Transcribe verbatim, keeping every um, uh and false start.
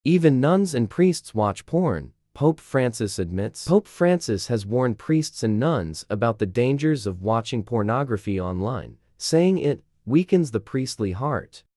Even nuns and priests watch porn, Pope Francis admits. Pope Francis has warned priests and nuns about the dangers of watching pornography online, saying it weakens the priestly heart.